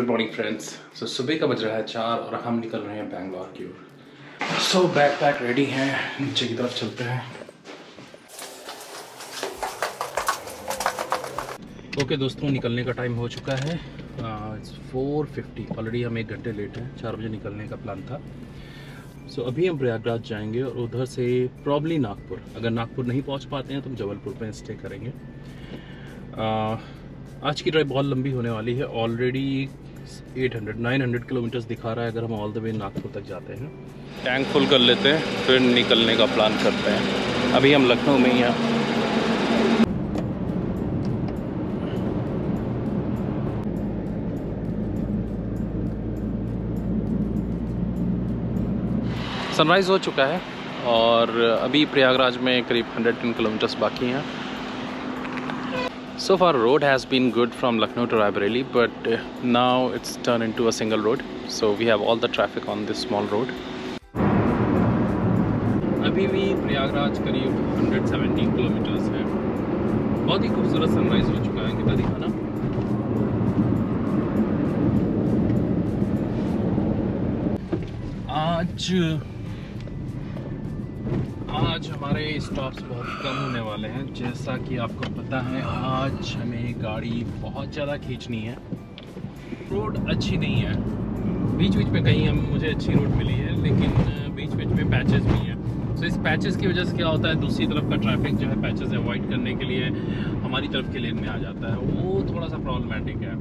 Good morning friends. सुबह का बज रहा है 4 और हम निकल रहे हैं बैंगलोर की ओर। सो बैग पैक रेडी हैं, नीचे की तरफ चलते हैं। ओके दोस्तों, निकलने का टाइम हो चुका है। इट्स 4:50। ऑलरेडी हम 1 घंटे लेट हैं। 4 बजे निकलने का प्लान था। सो अभी हम प्रयागराज जाएंगे और उधर से प्रॉब्ली नागपुर। अगर नागपुर नहीं पहुंच पाते हैं तो हम जबलपुर में स्टे करेंगे। आज की ड्राइव बहुत लंबी होने वाली है। ऑलरेडी 900 किलोमीटर्स दिखा रहा है अगर हम ऑल द वे नागपुर तक जाते हैं। टैंक फुल कर लेते हैं, फिर निकलने का प्लान करते हैं। अभी हम लखनऊ में ही हैं। सनराइज़ हो चुका है और अभी प्रयागराज में करीब 110 किलोमीटर्स बाकी हैं। So far road has been good from Lucknow to Raebareli, but now it's turned into a single road. So we have all the traffic on this small road. अभी भी प्रयागराज करीब 117 किलोमीटर्स है। बहुत ही खूबसूरत सनराइज हो चुका है। कितना दिखाना। आज हमारे स्टॉप्स बहुत कम होने वाले हैं। जैसा कि आपको पता है, आज हमें गाड़ी बहुत ज़्यादा खींचनी है। रोड अच्छी नहीं है, बीच बीच में कहीं मुझे अच्छी रोड मिली है, लेकिन बीच बीच में पैचेस भी हैं। तो इस पैचेस की वजह से क्या होता है, दूसरी तरफ का ट्रैफिक जो है पैचेस अवॉइड करने के लिए हमारी तरफ के लेन में आ जाता है। वो थोड़ा सा प्रॉब्लमेटिक है।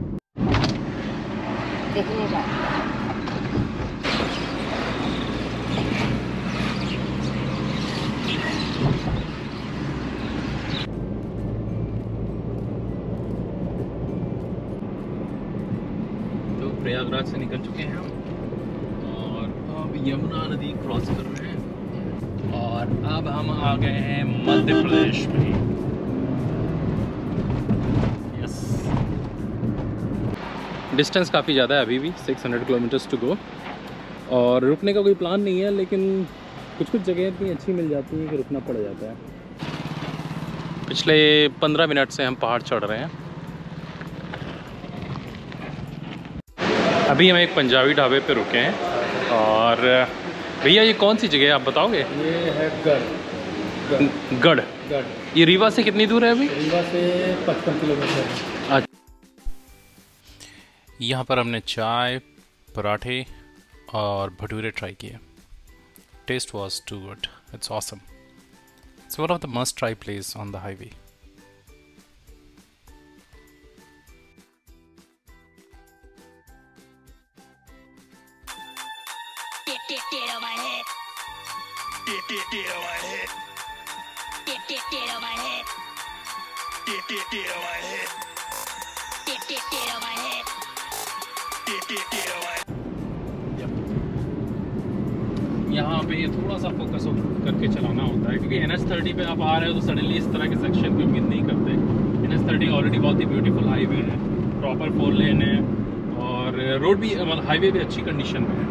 प्रयागराज से निकल चुके हैं और अब यमुना नदी क्रॉस कर रहे हैं और अब हम आ गए हैं मध्य प्रदेश में। यस, डिस्टेंस काफ़ी ज़्यादा है, अभी भी 600 किलोमीटर्स टू गो और रुकने का कोई प्लान नहीं है, लेकिन कुछ जगह इतनी अच्छी मिल जाती है कि रुकना पड़ जाता है। पिछले 15 मिनट से हम पहाड़ चढ़ रहे हैं। अभी हम एक पंजाबी ढाबे पे रुके हैं और भैया ये कौन सी जगह है आप बताओगे? ये है गढ़। ये रीवा से कितनी दूर है? अभी रीवा से 55 किलोमीटर। यहाँ पर हमने चाय, पराठे और भटूरे ट्राई किए। Taste was too good, it's awesome. It's one of the must try place on the highway. यहाँ पे थोड़ा सा फोकस करके चलाना होता है, क्योंकि NH30 पे आप आ रहे हो तो सडनली इस तरह के सेक्शन की उम्मीद नहीं करते। NH30 ऑलरेडी बहुत ही ब्यूटीफुल हाईवे है, प्रॉपर 4 लेन है और रोड भी, मतलब हाईवे भी अच्छी कंडीशन में है।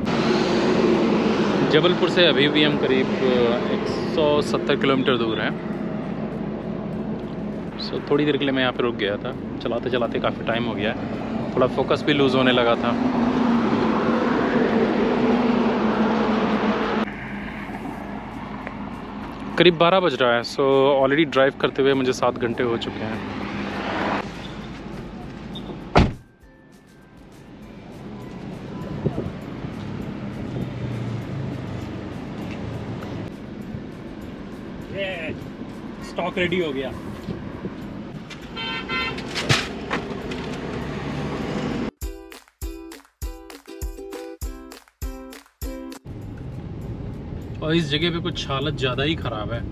जबलपुर से अभी भी हम करीब 170 किलोमीटर दूर हैं। सो थोड़ी देर के लिए मैं यहाँ पे रुक गया था। चलाते चलाते काफ़ी टाइम हो गया है, थोड़ा फोकस भी लूज़ होने लगा था। करीब 12 बज रहा है। सो ऑलरेडी ड्राइव करते हुए मुझे 7 घंटे हो चुके हैं। स्टॉक रेडी हो गया। और इस जगह पे कुछ हालत ज़्यादा ही ख़राब है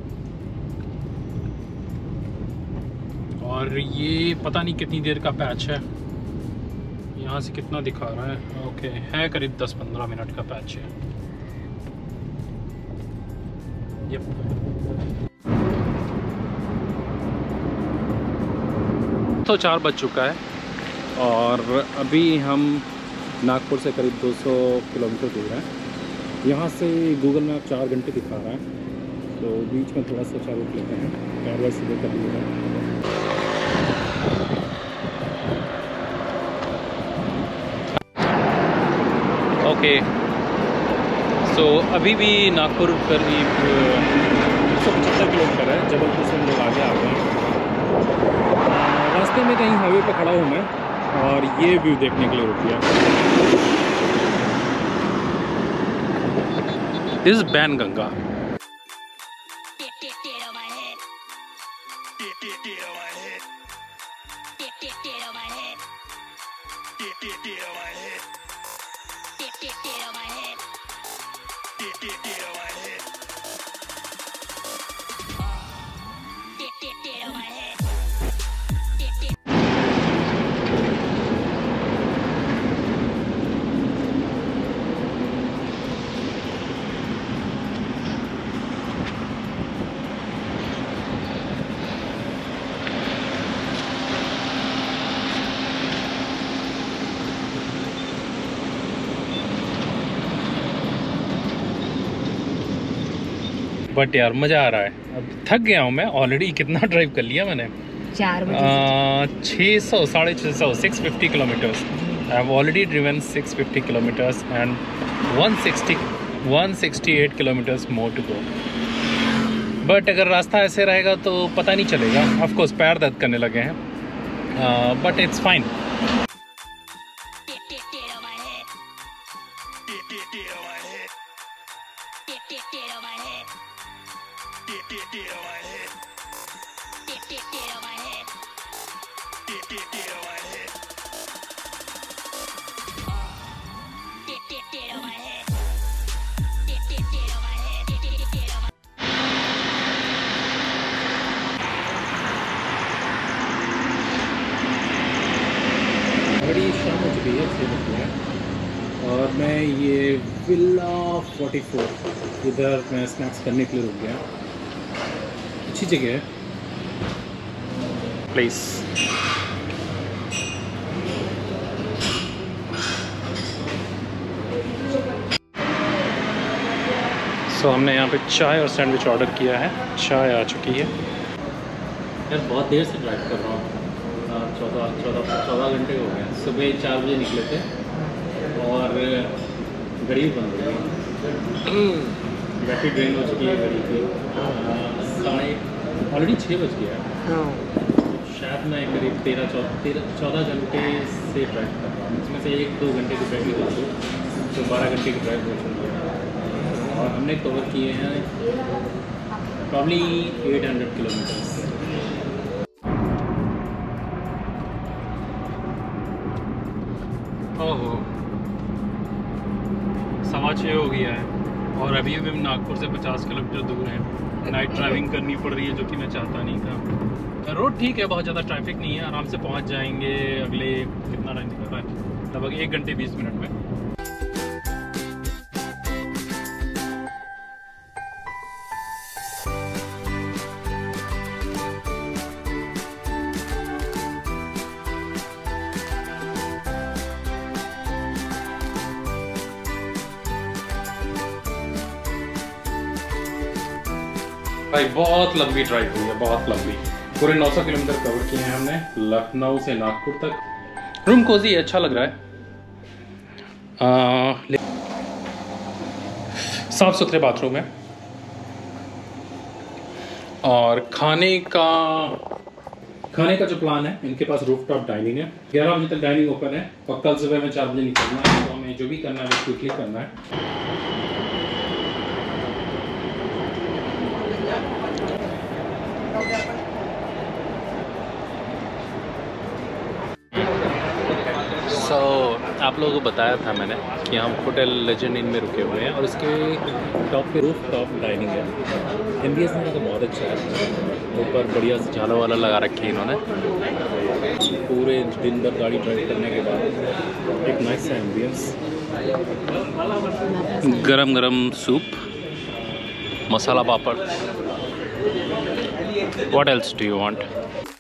और ये पता नहीं कितनी देर का पैच है। यहाँ से कितना दिखा रहा है? ओके, है करीब 10-15 मिनट का पैच है। यप। तो 4 बज चुका है और अभी हम नागपुर से करीब 200 किलोमीटर दूर हैं। यहाँ से गूगल मैप 4 घंटे दिखा रहा है, तो बीच में थोड़ा सा रुक लेते हैं। कैमरा सीधे कर लिया है। ओके सो अभी भी नागपुर करीब 175 किलोमीटर है। जबलपुर से हम लोग आगे आ गए हैं। रास्ते में कहीं हाईवे पर खड़ा हूँ मैं और ये व्यू देखने के लिए रुक गया। This is Wainganga. बट यार मज़ा आ रहा है। अब थक गया हूँ मैं ऑलरेडी। कितना ड्राइव कर लिया मैंने? 4 बजे 600 650 650 kilometres. I have already driven 650 kilometres and 168 kilometres more to go. But अगर रास्ता ऐसे रहेगा तो पता नहीं चलेगा। ऑफ कोर्स पैर दर्द करने लगे हैं, बट इट्स फाइन। बड़ी शाम हो चुकी है, 6 बज गया है और मैं ये विला 44 इधर मैं स्नैक्स करने के लिए रुक गया। अच्छी जगह है प्लेस। सो हमने यहाँ पे चाय और सैंडविच ऑर्डर किया है। चाय आ चुकी है। यार बहुत देर से ड्राइव कर रहा हूँ, 14 घंटे हो गए। सुबह 4 बजे निकले थे और गाड़ी बंद हो गई। बैटरी ड्रेन हो चुकी है गाड़ी की। ऑलरेडी 6 बज गया है। शायद मैं करीब 14 घंटे से ड्राइव कर रहा हूँ। इसमें से 1-2 घंटे की बैटरी हो गई तो 12 घंटे की ड्राइव हो चुकी है। और हमने कवर किए हैं प्रॉब्ली 800 किलोमीटर्स। ओहो 6:15 हो गया है और अभी भी हम नागपुर से 50 किलोमीटर दूर हैं। नाइट ड्राइविंग करनी पड़ रही है जो कि मैं चाहता नहीं था। रोड ठीक है, बहुत ज़्यादा ट्रैफिक नहीं है, आराम से पहुंच जाएंगे। अगले कितना टाइम दिखा रहा है? लगभग 1 घंटे 20 मिनट में। भाई बहुत लंबी ड्राइव हुई है, बहुत लंबी। पूरे 900 किलोमीटर कवर किए हैं हमने लखनऊ से नागपुर तक। रूम कोजी है, अच्छा लग रहा है। साफ सुथरे बाथरूम है और खाने का जो प्लान है, इनके पास रूफटॉप डाइनिंग है। 11 बजे तक डाइनिंग ओपन है और कल सुबह में 4 बजे निकलना है। तो हमें जो भी करना है वो क्विकली करना है। आप लोगों को बताया था मैंने कि हम होटल लेजेंड इन में रुके हुए हैं और इसके टॉप पे रूफ टॉप डाइनिंग है। एम्बियंस में तो बहुत अच्छा है। ऊपर बढ़िया से झाला वाला लगा रखी है इन्होंने। पूरे दिन भर गाड़ी ड्राइव करने के बाद एक नाइस सा एम्बियंस। गरम गरम सूप, मसाला पापड़। What else do you want?